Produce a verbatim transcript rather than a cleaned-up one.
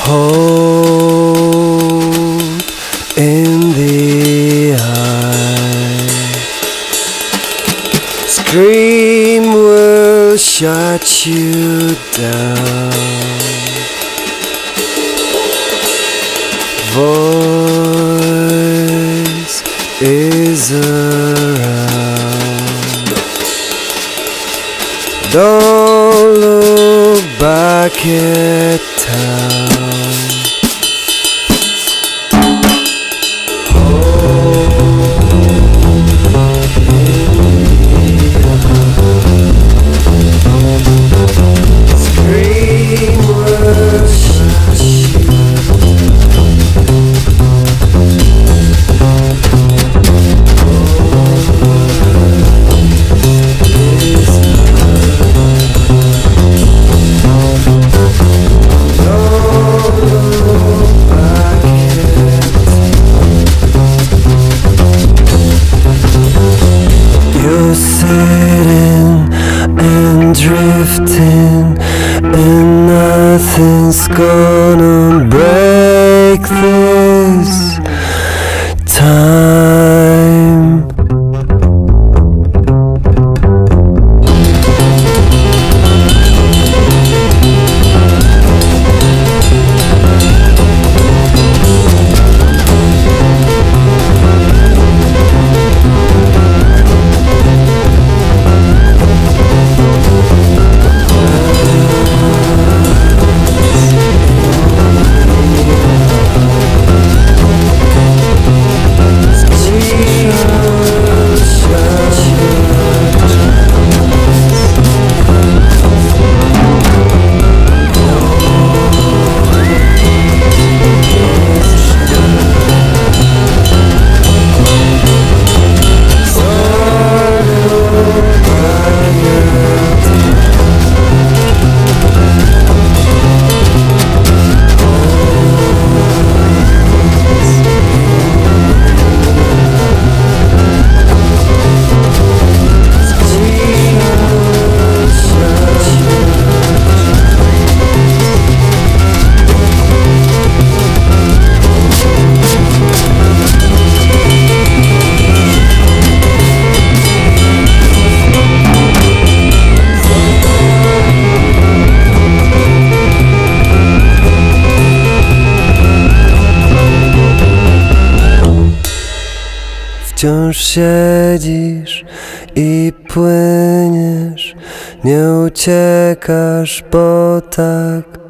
Hope in the eyes. Scream will shut you down. Voice is around. Don't look back at town. Scream will shut you sitting and drifting, and nothing's gonna break this time. Wciąż siedzisz i płyniesz, nie uciekasz, bo tak